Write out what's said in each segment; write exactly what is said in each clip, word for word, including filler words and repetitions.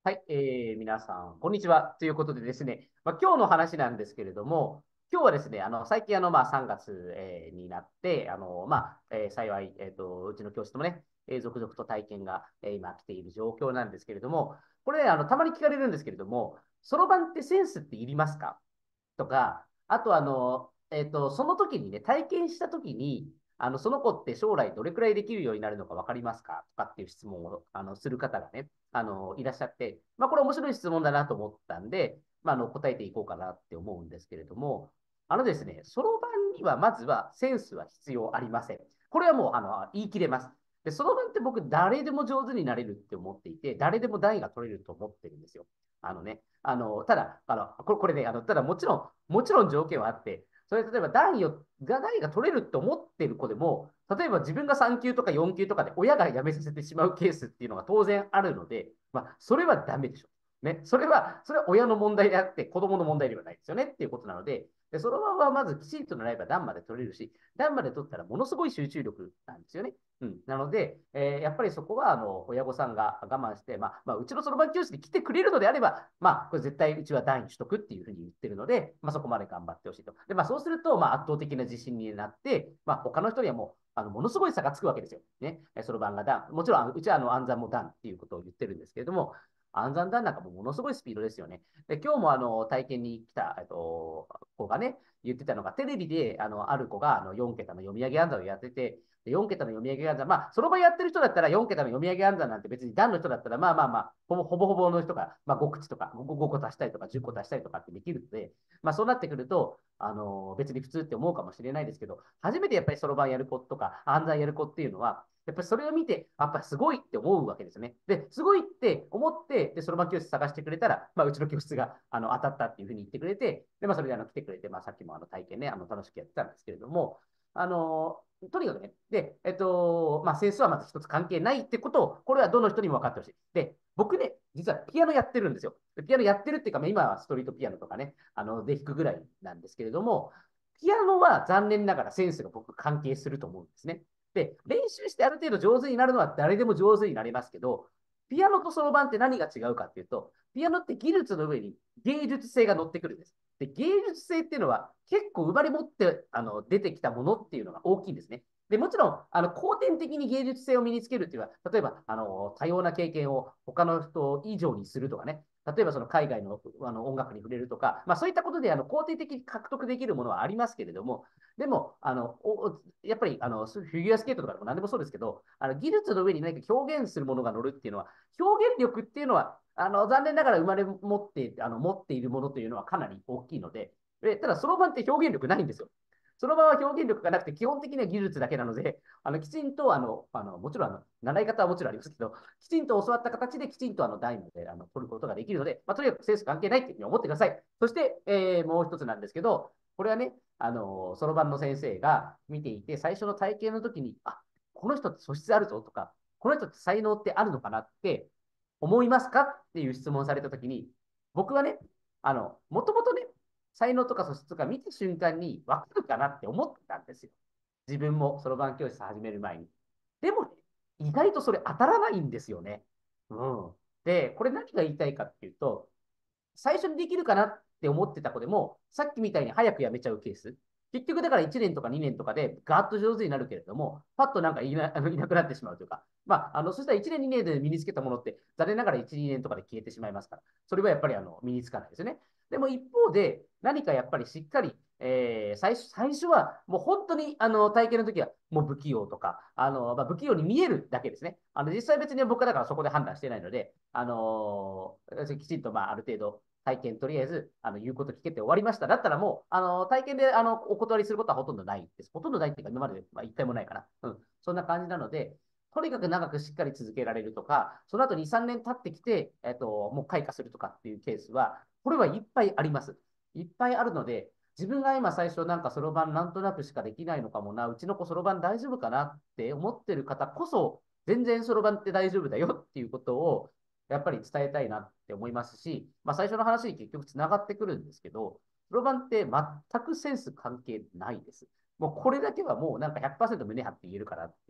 はい、えー、皆さん、こんにちは。ということでですね、まあ、今日の話なんですけれども、今日はですね、あの最近あの、まあ、さんがつ、えーになって、あのまあえー幸い、えーと、うちの教室もね、えー続々と体験が、えー今来ている状況なんですけれども、これ、あのたまに聞かれるんですけれども、そろばんってセンスっていりますかとか、あとあの、えっと、その時にね、体験した時に、あの、その子って将来どれくらいできるようになるのか分かりますかとかっていう質問をあのする方がね、あの、いらっしゃって、まあ、これ面白い質問だなと思ったんで、まあ、あの、答えていこうかなって思うんですけれども、あのですね、そろばんにはまずはセンスは必要ありません。これはもう、あの、言い切れます。で、そろばんって僕、誰でも上手になれるって思っていて、誰でも段位が取れると思ってるんですよ。あのね、あの、ただ、あの、これ、これね、あの、ただもちろん、もちろん条件はあって、それ例えば段位を、が段位が取れるって思ってる子でも、例えば自分がさん級とかよん級とかで親が辞めさせてしまうケースっていうのが当然あるので、まあ、それはダメでしょ。ね、それは、それは親の問題であって、子供の問題ではないですよねっていうことなので、でそのまままずきちんと習えば段まで取れるし、段まで取ったらものすごい集中力なんですよね。うん、なので、えーやっぱりそこはあの親御さんが我慢して、まあまあ、うちのそろばん教室に来てくれるのであれば、まあ、これ絶対うちは段位取得っていうふうに言ってるので、まあ、そこまで頑張ってほしいと。で、まあ、そうすると、まあ、圧倒的な自信になって、まあ、他の人にはもう、あのものすごい差がつくわけですよ。ね、そろばんが段。もちろん、うちはあの暗算も段っていうことを言ってるんですけれども、暗算段なんかもものすごいスピードですよね。で、今日もあの体験に来た、えっと、子がね、言ってたのが、テレビであのある子があのよん桁の読み上げ暗算をやってて、よん桁の読み上げ暗算、まあ、その場やってる人だったらよん桁の読み上げ暗算なんて別に段の人だったら、まあまあまあ、ほぼほぼほぼの人が、まあ、ご口とかご、ごこ足したりとかじゅっこ足したりとかってできるので、まあそうなってくると、あの別に普通って思うかもしれないですけど、初めてやっぱりそろばんやる子とか暗算やる子っていうのは、やっぱりそれを見て、やっぱりすごいって思うわけですよね。で、すごいって思って、で、そろばん教室探してくれたら、まあ、うちの教室があの当たったっていうふうに言ってくれて、で、まあ、それであの来てくれて、まあ、さっきもあの体験ね、あの楽しくやってたんですけれども、あのとにかくね、で、えっと、まあ、センスはまず一つ関係ないってことを、これはどの人にも分かってほしい。で、僕ね、実はピアノやってるんですよ。ピアノやってるっていうか、まあ、今はストリートピアノとかね、あので弾くぐらいなんですけれども、ピアノは残念ながらセンスが僕関係すると思うんですね。で、練習してある程度上手になるのは誰でも上手になりますけど、ピアノとそろばんって何が違うかっていうと、ピアノって技術の上に芸術性が乗ってくるんです。で、芸術性っていうのは結構生まれ持ってあの出てきたものっていうのが大きいんですね。で、もちろん、あの後天的に芸術性を身につけるっていうのは、例えば、あの多様な経験を他の人以上にするとかね、例えばその海外のあの音楽に触れるとか、まあ、そういったことであの肯定的に獲得できるものはありますけれども、でも、あのおやっぱりあのフィギュアスケートとかでも何でもそうですけど、あの技術の上に何か表現するものが乗るっていうのは、表現力っていうのは、あの残念ながら生まれ持ってあの持っているものというのはかなり大きいので、えただ、そろばんって表現力ないんですよ。その場は表現力がなくて、基本的には技術だけなので、あのきちんとあのあの、もちろんあの習い方はもちろんありますけど、きちんと教わった形できちんとあのダイムであの取ることができるので、まあ、とにかくセンス関係ないっていうふうに思ってください。そして、えーもう一つなんですけど、これはね、あのそろばんの先生が見ていて、最初の体験の時に、あ、この人って素質あるぞとか、この人って才能ってあるのかなって思いますかっていう質問をされた時に、僕はね、あの、もともとね、才能とか素質とか見た瞬間に分かるかなって思ってたんですよ。自分もそろばん教室始める前に。でもね、意外とそれ当たらないんですよね。うん。で、これ何が言いたいかっていうと、最初にできるかなって思ってた子でも、さっきみたいに早くやめちゃうケース。結局だからいちねんとかにねんとかでガーッと上手になるけれども、パッとなんかいなあのいなくなってしまうというか、まあ、あのそしたらいちねんにねんで身につけたものって残念ながらいち、にねんとかで消えてしまいますから、それはやっぱりあの身につかないですよね。でも一方で、何かやっぱりしっかり、えー、最初最初はもう本当にあの体験の時はもう不器用とか、あのまあ、不器用に見えるだけですね。あの実際別に僕はだからそこで判断してないので、あのーきちんとまあある程度体験とりあえずあの言うこと聞けて終わりました。だったらもうあの体験であのお断りすることはほとんどないです。ほとんどないっていうか今までまあ一回もないかな。うん。そんな感じなので、とにかく長くしっかり続けられるとか、その後に、さんねん経ってきて、えっと、もう開花するとかっていうケースは、これはいっぱいあります。いっぱいあるので、自分が今最初なんかそろばんなんとなくしかできないのかもな、うちの子そろばん大丈夫かなって思ってる方こそ、全然そろばんって大丈夫だよっていうことをやっぱり伝えたいなって思いますし、まあ、最初の話に結局つながってくるんですけど、そろばんって全くセンス関係ないです。もうこれだけはもうなんかひゃくパーセント胸張って言えるからっていう。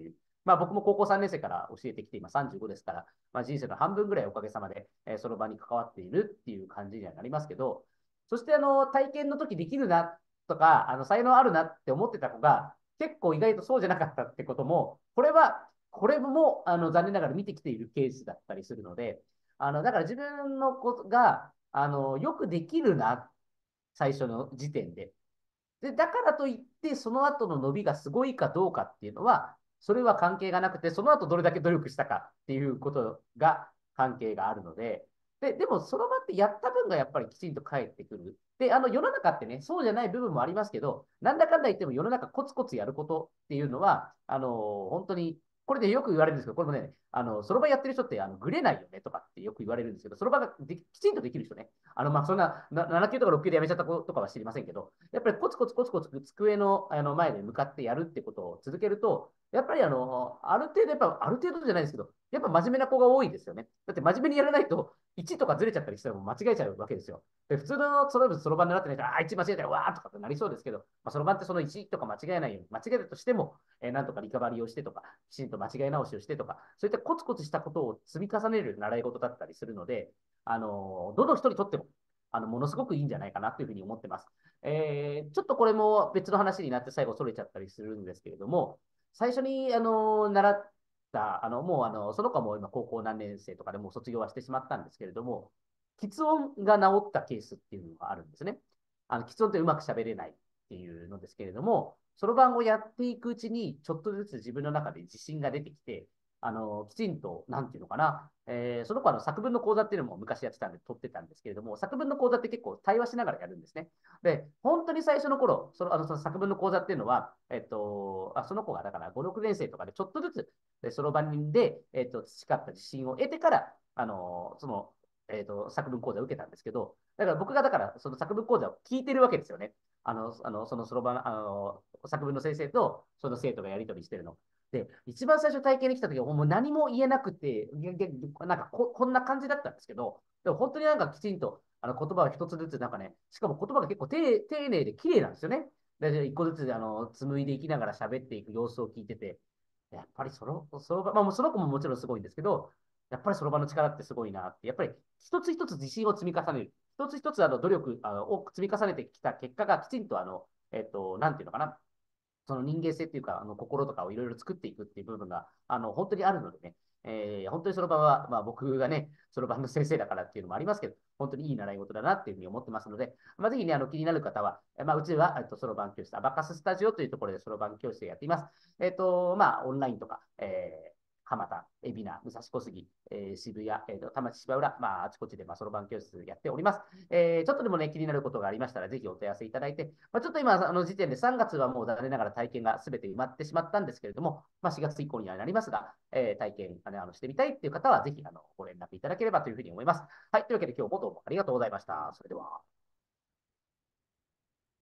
まあ僕も高校さんねん生から教えてきて、今さんじゅうごですから、まあ人生の半分ぐらいおかげさまで、えーその場に関わっているっていう感じにはなりますけど、そしてあの、体験の時できるなとか、あの、才能あるなって思ってた子が、結構意外とそうじゃなかったってことも、これは、これも、あの、残念ながら見てきているケースだったりするので、あの、だから自分の子が、あの、よくできるな、最初の時点で。で、だからといって、その後の伸びがすごいかどうかっていうのは、それは関係がなくて、その後どれだけ努力したかっていうことが関係があるので、で、でもその場ってやった分がやっぱりきちんと返ってくる。で、あの世の中ってね、そうじゃない部分もありますけど、なんだかんだ言っても世の中コツコツやることっていうのは、あの、本当に、これでよく言われるんですけど、これもね、あの、その場やってる人って、あの、ぐれないよねとかってよく言われるんですけど、その場ができちんとできる人ね。あの、まあ、そんな、なな級とかろっ級で辞めちゃった子とかは知りませんけど、やっぱりコツコツコツコツ机のあの前で向かってやるってことを続けると、やっぱりあの、ある程度、やっぱ、ある程度じゃないですけど、やっぱ真面目な子が多いですよね。だって真面目にやらないと、いちとかずれちゃったりしたらもう間違えちゃうわけですよ。で、普通のそのそろばん狙ってないと、ああ、いち間違えたよ、わーとかってなりそうですけど、まあ、そろばんってそのいちとか間違えないように、間違えたとしても、えーなんとかリカバリーをしてとか、きちんと間違い直しをしてとか、そういったコツコツしたことを積み重ねる習い事だったりするので、あの、どの人にとっても、あの、ものすごくいいんじゃないかなというふうに思ってます。えー、ちょっとこれも別の話になって最後それちゃったりするんですけれども、最初に、あの、習った、あの、もう、あの、その子はもう今高校何年生とかでもう卒業はしてしまったんですけれども、喫音が治ったケースっていうのがあるんですね。あの、喫音ってうまく喋れないっていうのですけれども、そろばんをやっていくうちに、ちょっとずつ自分の中で自信が出てきて、あの、きちんと、なんていうのかな、えーその子はあの作文の講座っていうのも昔やってたんで取ってたんですけれども、作文の講座って結構対話しながらやるんですね。で、本当に最初の頃、そのあのその作文の講座っていうのは、えっと、あその子がだからご、ろくねん生とかでちょっとずつ、そろばんで、えっと、培った自信を得てから、あの、その、えっと、作文講座を受けたんですけど、だから僕がだから、その作文講座を聞いてるわけですよね。あの、あのそのそろばん、あの、作文の先生とその生徒がやり取りしてるの。で、一番最初体験に来た時はもう何も言えなくて、なんかここんな感じだったんですけど、でも本当になんかきちんとあの言葉を一つずつなんかね、しかも言葉が結構丁丁寧で綺麗なんですよね。で、一個ずつあの紡いでいきながら喋っていく様子を聞いてて、やっぱりその、その、まあ、その子ももちろんすごいんですけど、やっぱりその場の力ってすごいなって、やっぱり一つ一つ自信を積み重ねる。一つ一つあの努力あのを積み重ねてきた結果がきちんとあの、えっと、なんていうのかな、その人間性っていうか、あの心とかをいろいろ作っていくっていう部分が、あの、本当にあるのでね、えー、本当にその場は、まあ僕がね、その場の先生だからっていうのもありますけど、本当にいい習い事だなっていうふうに思ってますので、まあ、ぜひね、あの気になる方は、えまあ、うちは、えっと、そろばん教室、アバカススタジオというところでそろばん教室をやっています。えっと、まあ、オンラインとか、えー蒲田、海老名、武蔵小杉、えー渋谷、えーと、田町芝浦、まあ、あちこちで、まあ、そろばん教室やっております。えーちょっとでもね、気になることがありましたら、ぜひお問い合わせいただいて、まあ、ちょっと今、あの時点でさんがつはもう残念ながら体験がすべて埋まってしまったんですけれども、まあ、しがつ以降にはなりますが、えー体験あのしてみたいっていう方は、ぜひあのご連絡いただければというふうに思います。はい、というわけで今日もどうもありがとうございました。それでは。